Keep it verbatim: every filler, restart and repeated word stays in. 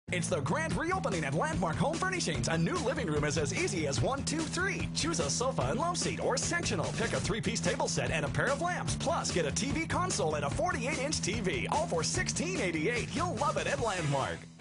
It's the grand reopening at Landmark Home Furnishings. A new living room is as easy as one, two, three. Choose a sofa and love seat or sectional. Pick a three-piece table set and a pair of lamps. Plus, get a T V console and a forty-eight inch T V. All for sixteen eighty-eight. You'll love it at Landmark.